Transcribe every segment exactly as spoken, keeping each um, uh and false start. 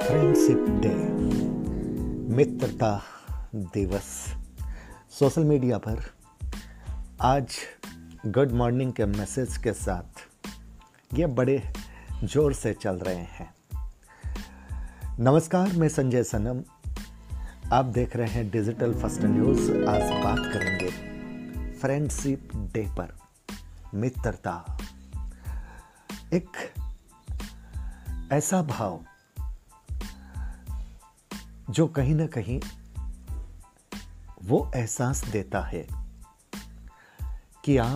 Friendship day, मित्रता दिवस। Social media पर आज गुड मॉर्निंग के मैसेज के साथ ये बड़े जोर से चल रहे हैं। नमस्कार, मैं संजय सनम, आप देख रहे हैं डिजिटल फर्स्ट न्यूज़। आज बात करेंगे फ्रेंडशिप डे पर। मित्रता एक ऐसा भाव जो कहीं ना कहीं वो एहसास देता है कि आप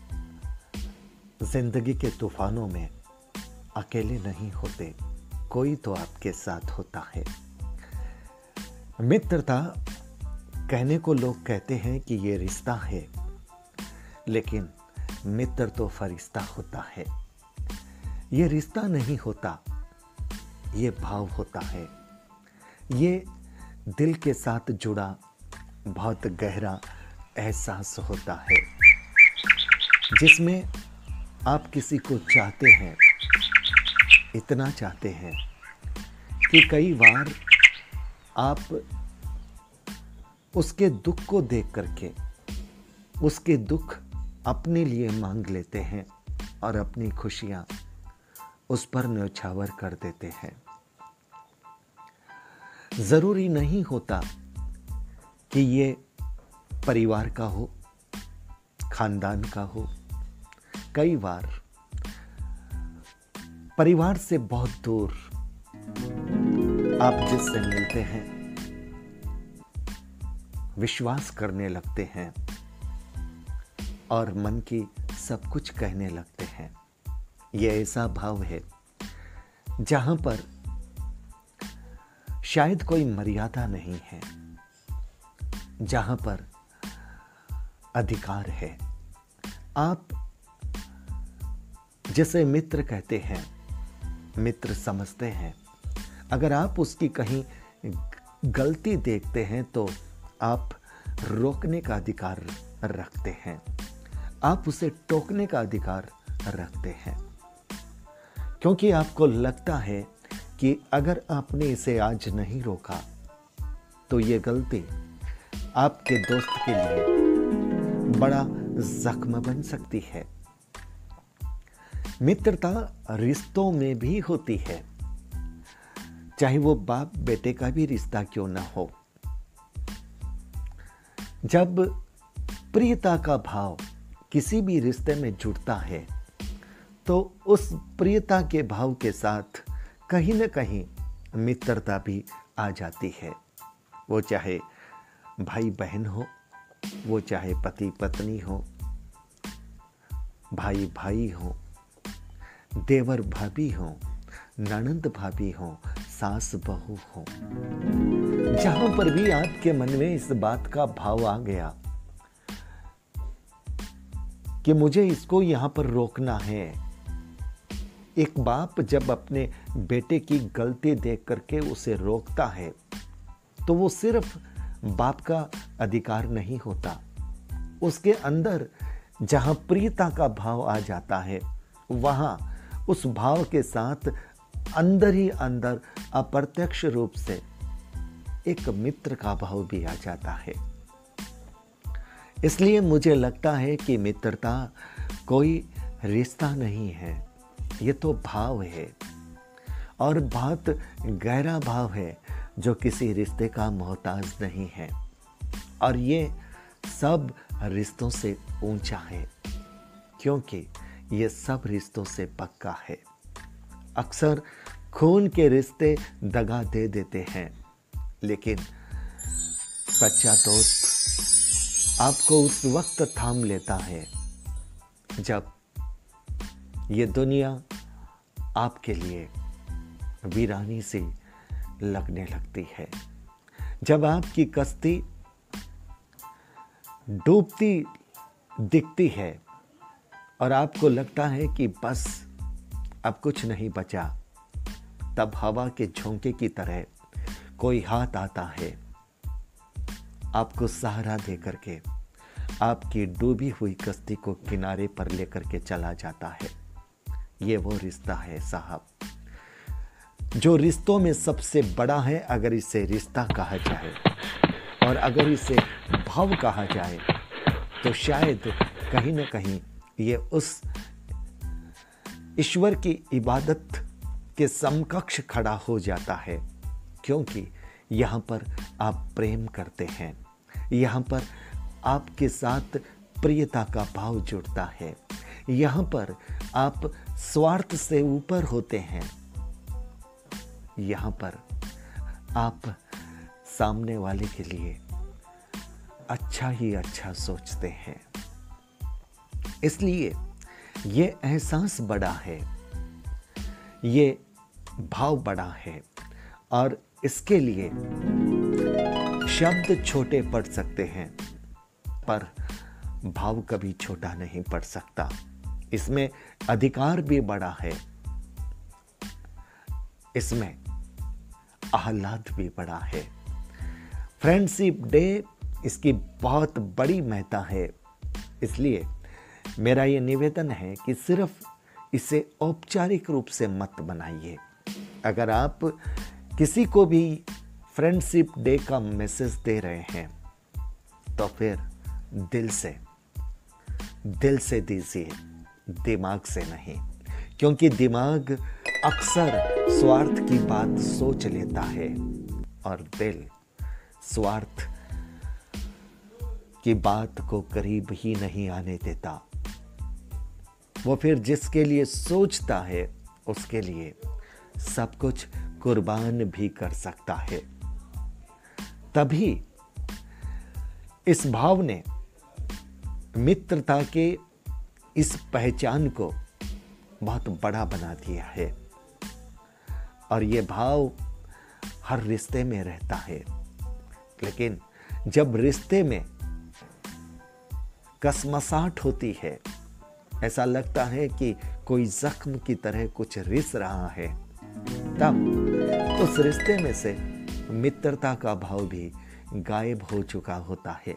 जिंदगी के तूफानों में अकेले नहीं होते, कोई तो आपके साथ होता है। मित्रता कहने को लोग कहते हैं कि ये रिश्ता है, लेकिन मित्र तो फरिश्ता होता है। ये रिश्ता नहीं होता, ये भाव होता है। ये दिल के साथ जुड़ा बहुत गहरा एहसास होता है, जिसमें आप किसी को चाहते हैं, इतना चाहते हैं कि कई बार आप उसके दुख को देख करके उसके दुख अपने लिए मांग लेते हैं और अपनी खुशियां उस पर न्यौछावर कर देते हैं। जरूरी नहीं होता कि ये परिवार का हो, खानदान का हो। कई बार परिवार से बहुत दूर आप जिससे मिलते हैं, विश्वास करने लगते हैं और मन की सब कुछ कहने लगते हैं। यह ऐसा भाव है जहां पर शायद कोई मर्यादा नहीं है, जहां पर अधिकार है। आप जिसे मित्र कहते हैं, मित्र समझते हैं, अगर आप उसकी कहीं गलती देखते हैं तो आप रोकने का अधिकार रखते हैं, आप उसे टोकने का अधिकार रखते हैं, क्योंकि आपको लगता है कि अगर आपने इसे आज नहीं रोका तो ये गलती आपके दोस्त के लिए बड़ा जख्म बन सकती है। मित्रता रिश्तों में भी होती है, चाहे वो बाप बेटे का भी रिश्ता क्यों ना हो। जब प्रियता का भाव किसी भी रिश्ते में जुड़ता है तो उस प्रियता के भाव के साथ कहीं न कहीं मित्रता भी आ जाती है। वो चाहे भाई बहन हो, वो चाहे पति पत्नी हो, भाई भाई हो, देवर भाभी हो, ननंद भाभी हो, सास बहू हो। जहां पर भी आपके मन में इस बात का भाव आ गया कि मुझे इसको यहां पर रोकना है। एक बाप जब अपने बेटे की गलती देख करके उसे रोकता है तो वो सिर्फ बाप का अधिकार नहीं होता, उसके अंदर जहां प्रियता का भाव आ जाता है, वहां उस भाव के साथ अंदर ही अंदर अप्रत्यक्ष रूप से एक मित्र का भाव भी आ जाता है। इसलिए मुझे लगता है कि मित्रता कोई रिश्ता नहीं है, ये तो भाव है, और बहुत गहरा भाव है जो किसी रिश्ते का मोहताज नहीं है, और ये सब रिश्तों से ऊंचा है, क्योंकि ये सब रिश्तों से पक्का है। अक्सर खून के रिश्ते दगा दे देते हैं, लेकिन सच्चा दोस्त आपको उस वक्त थाम लेता है जब ये दुनिया आपके लिए वीरानी सी लगने लगती है, जब आपकी कश्ती डूबती दिखती है और आपको लगता है कि बस अब कुछ नहीं बचा, तब हवा के झोंके की तरह कोई हाथ आता है, आपको सहारा दे करके आपकी डूबी हुई कश्ती को किनारे पर लेकर के चला जाता है। ये वो रिश्ता है साहब। जो रिश्तों में सबसे बड़ा है, अगर इसे रिश्ता कहा जाए और अगर इसे भाव कहा जाए, तो शायद कहीं ना कहीं ये उस ईश्वर की इबादत के समकक्ष खड़ा हो जाता है, क्योंकि यहाँ पर आप प्रेम करते हैं, यहाँ पर आपके साथ प्रियता का भाव जुड़ता है, यहाँ पर आप स्वार्थ से ऊपर होते हैं, यहाँ पर आप सामने वाले के लिए अच्छा ही अच्छा सोचते हैं। इसलिए ये एहसास बड़ा है, ये भाव बड़ा है, और इसके लिए शब्द छोटे पड़ सकते हैं पर भाव कभी छोटा नहीं पड़ सकता। इसमें अधिकार भी बड़ा है, इसमें आह्लाद भी बड़ा है। फ्रेंडशिप डे, इसकी बहुत बड़ी महत्ता है। इसलिए मेरा ये निवेदन है कि सिर्फ इसे औपचारिक रूप से मत बनाइए। अगर आप किसी को भी फ्रेंडशिप डे का मैसेज दे रहे हैं तो फिर दिल से दिल से दीजिए, दिमाग से नहीं, क्योंकि दिमाग अक्सर स्वार्थ की बात सोच लेता है और दिल स्वार्थ की बात को करीब ही नहीं आने देता। वो फिर जिसके लिए सोचता है उसके लिए सब कुछ कुर्बान भी कर सकता है। तभी इस भाव ने मित्रता के इस पहचान को बहुत बड़ा बना दिया है, और ये भाव हर रिश्ते में रहता है। लेकिन जब रिश्ते में कसमसाहट होती है, ऐसा लगता है कि कोई जख्म की तरह कुछ रिस रहा है, तब उस रिश्ते में से मित्रता का भाव भी गायब हो चुका होता है।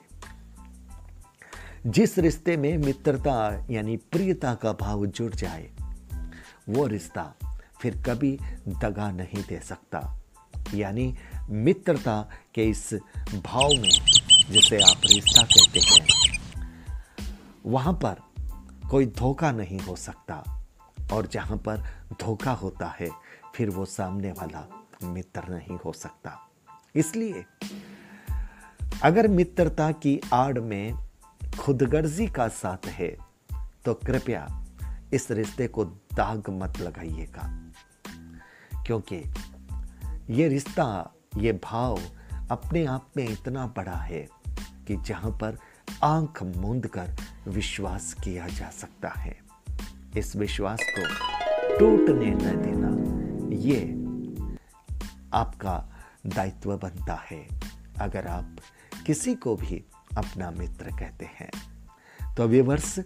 जिस रिश्ते में मित्रता यानी प्रियता का भाव जुड़ जाए, वो रिश्ता फिर कभी दगा नहीं दे सकता। यानी मित्रता के इस भाव में, जिसे आप रिश्ता कहते हैं, वहां पर कोई धोखा नहीं हो सकता, और जहां पर धोखा होता है फिर वो सामने वाला मित्र नहीं हो सकता। इसलिए अगर मित्रता की आड़ में खुदगर्जी का साथ है तो कृपया इस रिश्ते को दाग मत लगाइएगा, क्योंकि ये रिश्ता, ये भाव अपने आप में इतना बड़ा है कि जहां पर आंख मूंद कर विश्वास किया जा सकता है। इस विश्वास को टूटने न देना, ये आपका दायित्व बनता है। अगर आप किसी को भी अपना मित्र कहते हैं तो व्यूअर्स,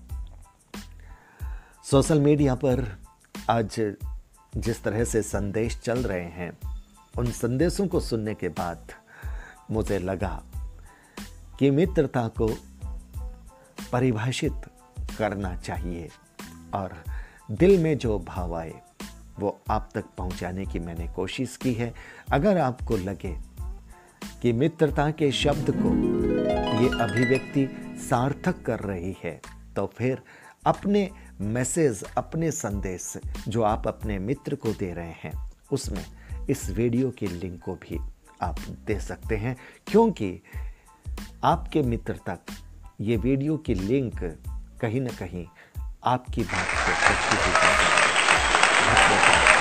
सोशल मीडिया पर आज जिस तरह से संदेश चल रहे हैं, उन संदेशों को सुनने के बाद मुझे लगा कि मित्रता को परिभाषित करना चाहिए, और दिल में जो भाव आए वो आप तक पहुंचाने की मैंने कोशिश की है। अगर आपको लगे कि मित्रता के शब्द को ये अभिव्यक्ति सार्थक कर रही है, तो फिर अपने मैसेज, अपने संदेश जो आप अपने मित्र को दे रहे हैं, उसमें इस वीडियो के लिंक को भी आप दे सकते हैं, क्योंकि आपके मित्र तक ये वीडियो की लिंक कहीं ना कहीं आपकी बात को